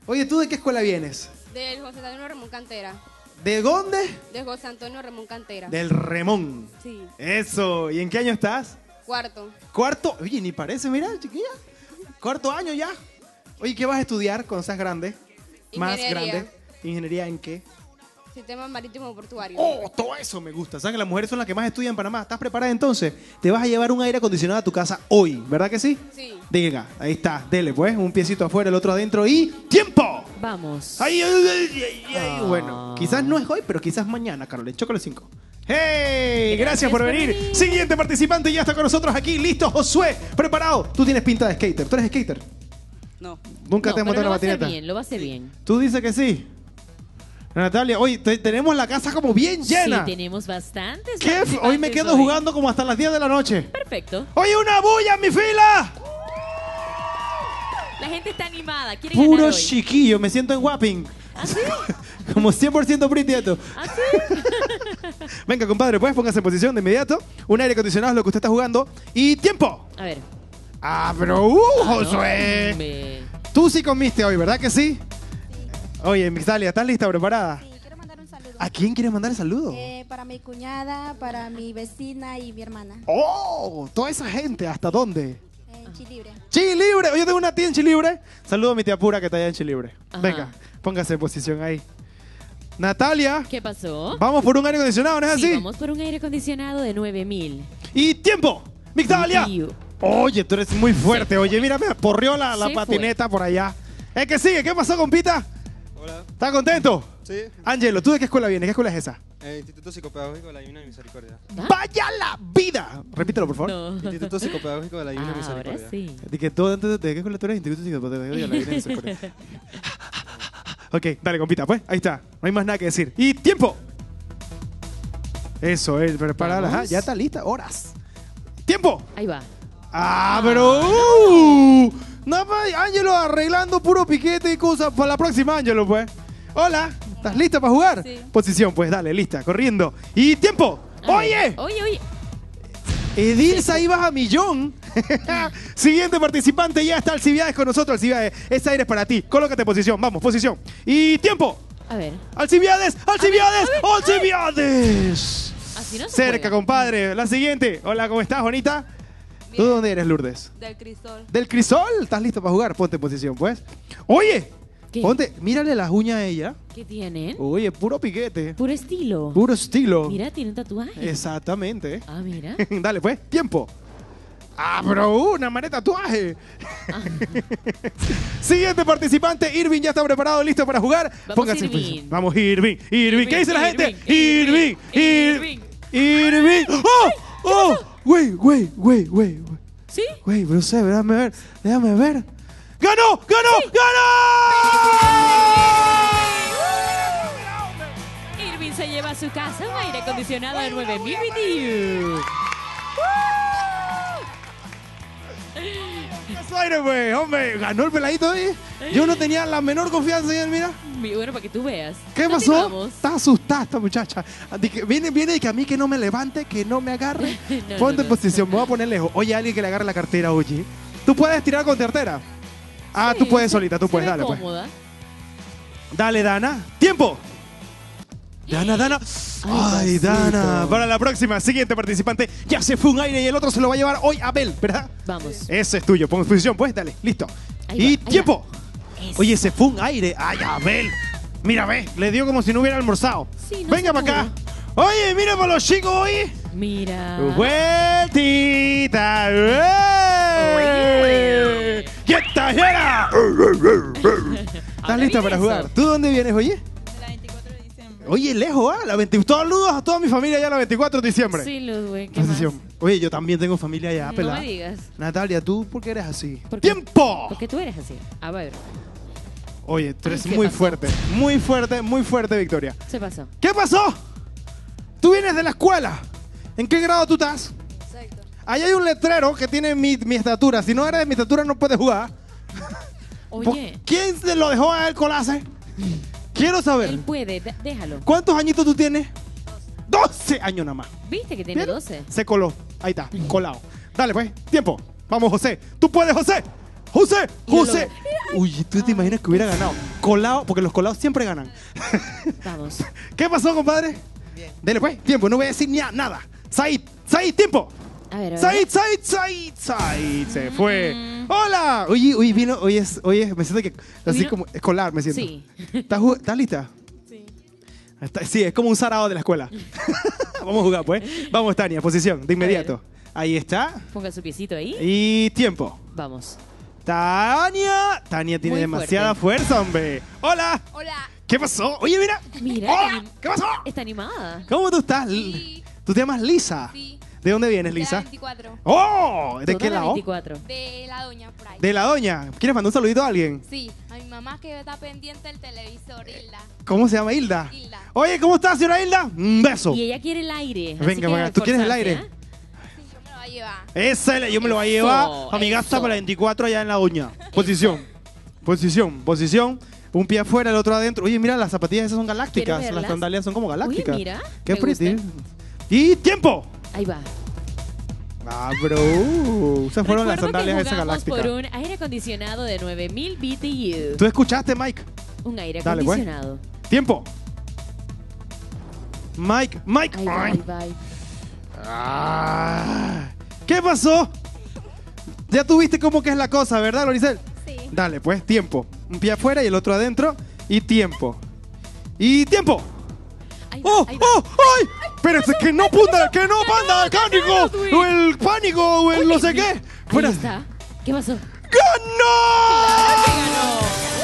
Oye, ¿tú de qué escuela vienes? Del José Antonio Ramón Cantera. ¿De dónde? De José Antonio Ramón Cantera. Del Remón. Sí. Eso. ¿Y en qué año estás? Cuarto. Cuarto. Oye, ni parece, mira, chiquilla. Cuarto año ya. Oye, ¿qué vas a estudiar cuando seas grande? Más Ingeniería. grande. ¿Ingeniería en qué? Sistema marítimo portuario. Oh, todo eso me gusta. ¿Sabes que las mujeres son las que más estudian en Panamá? ¿Estás preparada entonces? Te vas a llevar un aire acondicionado a tu casa hoy, ¿verdad que sí? Sí. Diga, ahí está. Dele, pues. Un piecito afuera, el otro adentro y ¡tiempo! Vamos. Ay, ay, ay, ay, ay. Bueno, quizás no es hoy, pero quizás mañana, Carole. Chócale 5. ¡Hey! Gracias por venir. Siguiente participante ya está con nosotros aquí. Listo, Josué. Preparado. Tú tienes pinta de skater. ¿Tú eres skater? No. Nunca No, te has pero montado en lo la va a hacer patineta. bien, lo va a hacer bien. Tú dices que sí. Natalia, hoy tenemos la casa como bien llena. Sí, tenemos bastantes. ¿Qué? Hoy me participantes quedo hoy. jugando como hasta las 10 de la noche. Perfecto. ¡Oye, una bulla en mi fila! La gente está animada, quiere Puro ganar hoy. chiquillo, me siento en Wapping. ¿Ah, sí? Como 100% pretieto. ¿Ah, sí? Venga, compadre, pues póngase en posición de inmediato. Un aire acondicionado es lo que usted está jugando. ¡Y tiempo! A ver. ¡Ah, pero Josué! Hombre. Tú sí comiste hoy, ¿verdad que sí? Oye, Mixalia, ¿estás lista, preparada? Sí, quiero mandar un saludo. ¿A quién quieres mandar el saludo? Para mi cuñada, para mi vecina y mi hermana. ¡Oh! Toda esa gente, ¿hasta dónde? En Chilibre. ¡Chilibre! Yo tengo una tía en Chilibre. Saludo a mi tía Pura que está allá en Chilibre. Ajá. Venga, póngase en posición ahí. Natalia, ¿Qué pasó? vamos por un aire acondicionado, ¿no es Sí, así? vamos por un aire acondicionado de 9000. ¡Y tiempo! ¡Mixalia! Oye, tú eres muy fuerte. Oye, mira, me porrió la Se patineta por allá. ¿Es que sigue? ¿Qué pasó, compita? Hola. ¿Estás contento? Sí. Ángelo, ¿tú de qué escuela vienes? ¿Qué escuela es esa? Instituto Psicopedagógico de la Divina Misericordia. ¿Ah? ¡Vaya la vida! Repítelo, por favor. No. Instituto Psicopedagógico de la Divina Ahora Misericordia. sí. ¿De qué todo antes de qué escuela tú eres? Instituto Psicopedagógico de la Divina Misericordia. Ok, dale, compita, pues. Ahí está. No hay más nada que decir. ¡Y tiempo! Eso es, preparada. Vamos. Ya está lista. Horas. ¡Tiempo! Ahí va. ¡Ah, pero! No, pues, Ángelo arreglando puro piquete y cosas para la próxima, Ángelo, pues. Hola, ¿estás lista para jugar? Sí. Posición, pues, dale, lista, corriendo. ¡Y tiempo! A ¡Oye! ver. Oye. Edilza, ibas a millón. Siguiente participante, ya está Alcibiades con nosotros. Alcibiades, ese aire es para ti. Colócate en posición, vamos, posición. ¡Y tiempo! A ver. ¡Alcibiades! ¡Alcibiades! ¡Alcibiades! Así no se Cerca, juega. compadre. La siguiente. Hola, ¿cómo estás, bonita? ¿Tú de dónde eres, Lourdes? Del Crisol. ¿Del Crisol? ¿Estás listo para jugar? Ponte en posición, pues. Oye, ¿Qué? ponte, mírale las uñas a ella. ¿Qué tienen? Oye, puro piquete. Puro estilo. Puro estilo. Mira, tiene un tatuaje. Exactamente. Ah, mira. Dale, pues, tiempo. Ah, pero una manera de tatuaje. Siguiente participante, Irving ya está preparado, listo para jugar. Vamos, Póngase en Irving. posición. Vamos, Irving. Irving, ¿qué dice la gente? Irving, Irving. Irving. ¡Oh! ¡Oh! Güey. ¿Sí? Güey, pero sé, déjame ver. ¡Ganó! Irving se lleva a su casa un aire acondicionado de 9000 BTU. ¡Eso aire, güey! Hombre, ganó el peladito ahí. Yo no tenía la menor confianza en él, mira. Bueno, para que tú veas. ¿Qué pasó? Continuamos. Está asustada esta muchacha. Viene de que a mí que no me levante, que no me agarre. No, Ponte en no. posición, me voy a poner lejos. Oye, alguien que le agarre la cartera, oye. ¿Tú puedes tirar con cartera? Ah, tú puedes solita, tú Se puedes, ve dale, pues. cómoda. Dale, Dana. ¡Tiempo! Dana. Ay, Dana. papacito. Para la próxima, siguiente participante. Ya se fue un aire y el otro se lo va a llevar hoy Abel, ¿verdad? Vamos. Ese es tuyo. Pon en posición, pues, dale, listo. Ahí Y va, ahí tiempo. Eso. Oye, se fue un aire. Ay, Abel. Mira, ve. Le dio como si no hubiera almorzado. Sí, no Venga se para acá. Oye, mira para los chicos, oye. Mira. Vueltita. Oye. ¿Qué tal era? ¿Estás lista para jugar? ¿Tú dónde vienes, oye? De la 24 de diciembre. Oye, lejos, ¿ah? Saludos a toda mi familia allá la 24 de diciembre. Sí, Ludwig. ¿Qué más? Posición. Oye, yo también tengo familia allá, No pelada. me digas. Natalia, ¿tú por qué eres así? ¿Por qué? ¡Tiempo! Porque tú eres así. A ver. Oye, tú eres Ay, ¿qué muy pasó? fuerte. Muy fuerte, Victoria. Se pasó. ¿Qué pasó? Tú vienes de la escuela. ¿En qué grado tú estás? Exacto. Ahí hay un letrero que tiene mi estatura. Si no eres de mi estatura, no puedes jugar. Oye, ¿Quién se lo dejó a él colarse? Quiero saber. él puede. Déjalo. ¿Cuántos añitos tú tienes? 12 años nada más. ¿Viste que tiene ¿Vieron? 12? Se coló. Ahí está, colado. Dale, pues, tiempo. Vamos, José. Tú puedes, José. José, Y lo José. logró. Uy, ¿tú te imaginas que hubiera ganado? Colado, porque los colados siempre ganan. Vamos. ¿Qué pasó, compadre? Bien. Dele pues, tiempo, no voy a decir ni nada. Said, tiempo. A ver, a ver. Said. Se fue. Hola. Oye, vino, oye, me siento que así ¿Vino? como escolar, me siento. Sí. ¿Estás lista? Sí. Sí, es como un sarao de la escuela. Vamos a jugar, pues. Vamos, Tania, posición, de inmediato. Ahí está. Ponga su piecito ahí. Y tiempo. Vamos. Tania tiene Muy demasiada fuerza, hombre. Hola. Hola. ¿Qué pasó? Oye, mira. Mira, Hola. ¿Qué pasó? está animada. ¿Cómo tú estás? Sí. ¿Tú te llamas Lisa? Sí. ¿De dónde vienes, De la Lisa? 24. ¡Oh! ¿De Toda qué la lado? 24. De la doña por ahí. De la doña. ¿Quieres mandar un saludito a alguien? Sí. A mi mamá que está pendiente del televisor, Hilda. ¿Cómo se llama Hilda? Hilda. Oye, ¿cómo estás, señora Hilda? Un beso. Y ella quiere el aire. así Venga, que venga, ¿tú quieres el esforzarse, aire? ¿eh? Sí, yo me lo voy a llevar. Esa yo me lo voy a llevar a mi gasta eso. para la 24 allá en la doña. Posición. Un pie afuera, el otro adentro. Oye, mira, las zapatillas esas son galácticas. ¿Quieres Las verlas? sandalias son como galácticas. Oye, mira, Qué me pretty. gustan. Y tiempo. Ahí va. Ah, bro. Esas fueron las Recuerdo sandalias que esas jugamos galácticas. por un aire acondicionado de 9000 BTU. ¿Tú escuchaste, Mike? Un aire Dale, pues. acondicionado. Tiempo. Mike. Ahí va, ahí va. Ah. ¿Qué pasó? Ya tuviste cómo que es la cosa, ¿verdad, Loricel? Sí. Dale, pues, tiempo. Un pie afuera y el otro adentro. Y tiempo. Y tiempo. Ahí va, ¡Oh! ahí va. ¡Oh! ¡Ay! Espérate, que no, panda, que no, panda, el pánico. Dios, O el pánico, o el no sé qué. Ahí Fuera. está. ¿Qué pasó? ¡Ganó! ¡Que ganó!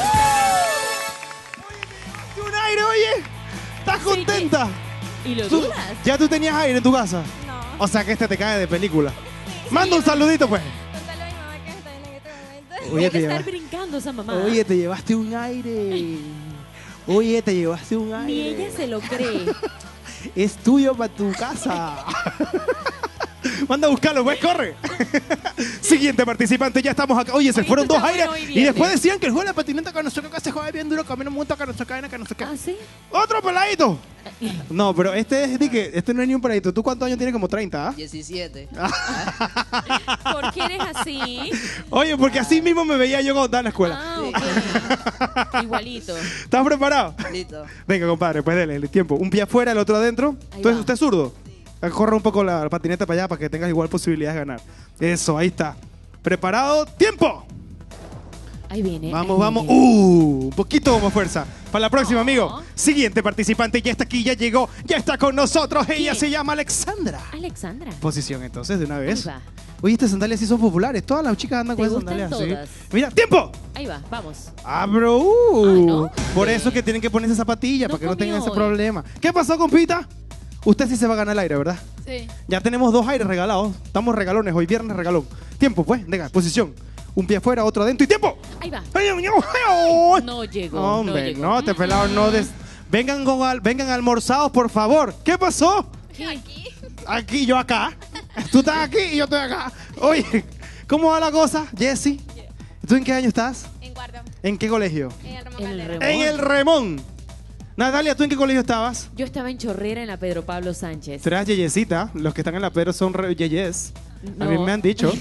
¡Un aire, oye! ¿Estás Sí, contenta? ¿Y lo ¿Tú- dudas? ¿Ya tú tenías aire en tu casa? No. O sea que este te cae de película. Manda un saludito, pues. Contale a mi mamá que está en este momento. Oye, Debe te estar lleva- brincando esa mamá. Oye, te llevaste un aire. Oye, te llevaste un aire. Ni ella se lo cree. Es tuyo para tu casa. Manda a buscarlo, pues, corre. Siguiente participante, ya estamos acá. Oye, se Oye, fueron esto dos está aires. bueno hoy Y después viernes. decían que el juego de la patineta que no sé qué se juega bien duro, que a mí no me gusta, que no sé qué, que no sé qué. ¿Ah, sí? ¡Otro peladito! No, pero este es de que este no es ni un peladito. ¿Tú cuántos años tienes? Como 30, ¿ah? 17. ¿Por qué eres así? Oye, porque así mismo me veía yo cuando estaba en la escuela. Ah, ok. Igualito. ¿Estás preparado? Listo. Venga, compadre, pues dele el tiempo. Un pie afuera, el otro adentro. Ahí Entonces, va. ¿usted es zurdo? Corre un poco la patineta para allá para que tengas igual posibilidades de ganar. Eso, ahí está. ¿Preparado? ¡Tiempo! Ahí viene. Vamos, ahí vamos. viene. Un poquito más fuerza. Para la próxima, amigo. Siguiente participante, ya está aquí, ya llegó, ya está con nosotros. Ella ¿Quién? se llama Alexandra. Alexandra. Posición, entonces, de una vez. Ahí va. Oye, estas sandalias sí son populares. Todas las chicas andan ¿Te con esas gustan sandalias. todas? Sí. Mira, ¡tiempo! Ahí va, vamos. Ah, bro. ¿no? Por Sí. eso que tienen que ponerse zapatillas, No para que no tengan ese comió hoy. problema. ¿Qué pasó, compita? Usted sí se va a ganar el aire, ¿verdad? Sí. Ya tenemos 2 aires regalados. Estamos regalones, hoy viernes regalón. Tiempo, pues, venga, posición. Un pie afuera, otro adentro y tiempo. Ahí va. ¡Ay, No llegó. Hombre, llegó. no, te pelado, no vengan, vengan almorzados, por favor. ¿Qué pasó? Aquí. Aquí, yo acá. Tú estás aquí y yo estoy acá. Oye, ¿cómo va la cosa, Jessy? ¿Tú en qué año estás? En cuarto. ¿En qué colegio? En el Ramón En el Caldera. Ramón. En el Remón. Natalia, ¿tú en qué colegio estabas? Yo estaba en Chorrera en la Pedro Pablo Sánchez. Serás yeyecita. Los que están en la Pedro son yeyes. A mí No. me han dicho.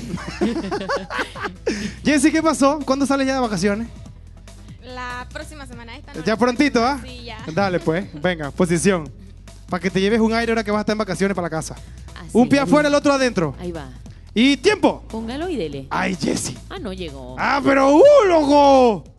Jessy, ¿qué pasó? ¿Cuándo sales ya de vacaciones? La próxima semana. Esta no. Ya prontito, ¿ah? Sí, ya. Dale, pues. Venga, posición. Para que te lleves un aire ahora que vas a estar en vacaciones para la casa. Así, Un pie ahí afuera, va. el otro adentro. Ahí va. Y tiempo. Póngalo y dele. Ay, Jessy. Ah, no llegó. Ah, pero loco.